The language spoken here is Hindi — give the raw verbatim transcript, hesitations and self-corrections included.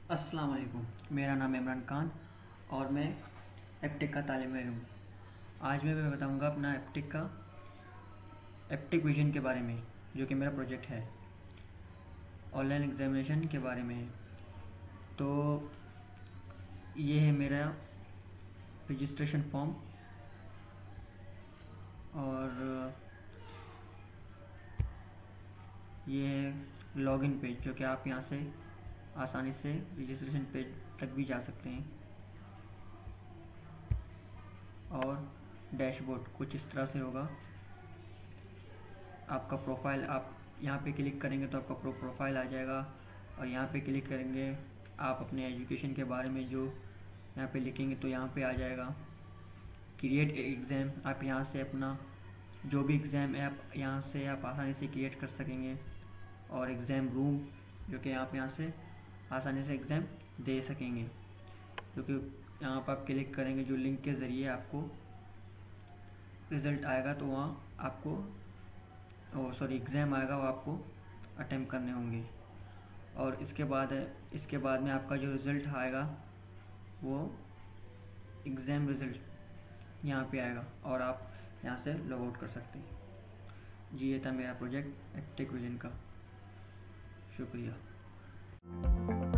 अस्सलाम वालेकुम। मेरा नाम इमरान खान और मैं एप्टिक का तालिब इल्म हूँ। आज मैं मैं बताऊँगा अपना एप्टिक का एप्टिक विजन के बारे में, जो कि मेरा प्रोजेक्ट है। ऑनलाइन एग्जामिनेशन के बारे में है। तो ये है मेरा रजिस्ट्रेशन फॉर्म और ये है लॉगिन पेज, जो कि आप यहाँ से आसानी से रजिस्ट्रेशन पेज तक भी जा सकते हैं। और डैशबोर्ड कुछ इस तरह से होगा। आपका प्रोफाइल, आप यहाँ पे क्लिक करेंगे तो आपका प्रो प्रोफाइल आ जाएगा, और यहाँ पे क्लिक करेंगे आप अपने एजुकेशन के बारे में जो यहाँ पे लिखेंगे तो यहाँ पे आ जाएगा। क्रिएट एग्ज़ाम, आप यहाँ से अपना जो भी एग्ज़ाम है आप यहाँ से आप आसानी से क्रिएट कर सकेंगे। और एग्ज़ाम रूम, जो कि आप यहाँ से आसानी से एग्ज़ाम दे सकेंगे, क्योंकि यहाँ पर आप क्लिक करेंगे जो लिंक के ज़रिए आपको रिज़ल्ट आएगा, तो वहाँ आपको ओ सॉरी एग्ज़ाम आएगा, वो आपको अटेम्प्ट करने होंगे। और इसके बाद इसके बाद में आपका जो रिज़ल्ट आएगा वो एग्ज़ाम रिज़ल्ट यहाँ पे आएगा, और आप यहाँ से लॉग आउट कर सकते हैं। जी, ये था मेरा प्रोजेक्ट एप्टिक विजन का। शुक्रिया।